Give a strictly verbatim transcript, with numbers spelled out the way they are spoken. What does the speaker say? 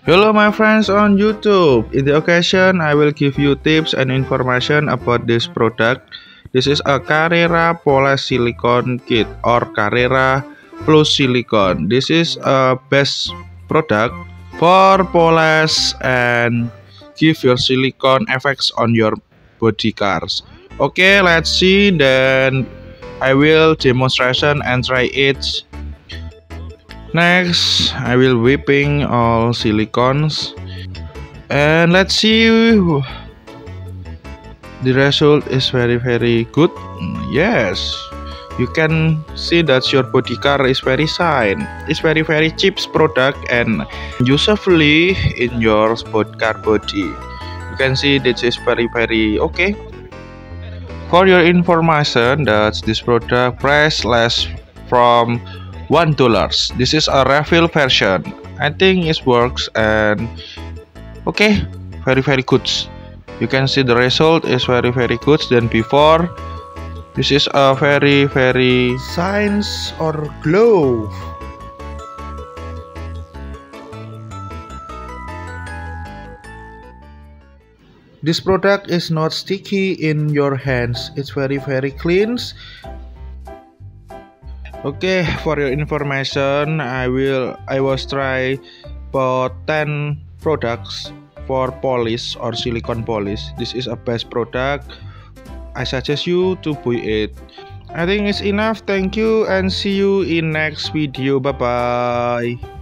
Hello my friends on YouTube. In the occasion, I will give you tips and information about this product. This is a Carrera Polish Silicone Kit or Carrera Plus Silicone. This is a best product for polish and give your silicone effects on your body cars. Okay, let's see. Then I will demonstration and try it. Next, I will whipping all silicones and let's see. The result is very very good. Yes, you can see that your body car is very shine. It's very very cheap product and usefully in your sport car body. You can see this is very very okay. For your information, that this product price less from one dollars. This is a refill version. I think it works and okay, very very good. You can see the result is very very good than before. This is a very very shines or glow. This product is not sticky in your hands. It's very very clean. Okay, for your information, I will I was try for ten products for polish or silicone polish. This is a best product. I suggest you to buy it. I think it's enough. Thank you and see you in next video. Bye bye.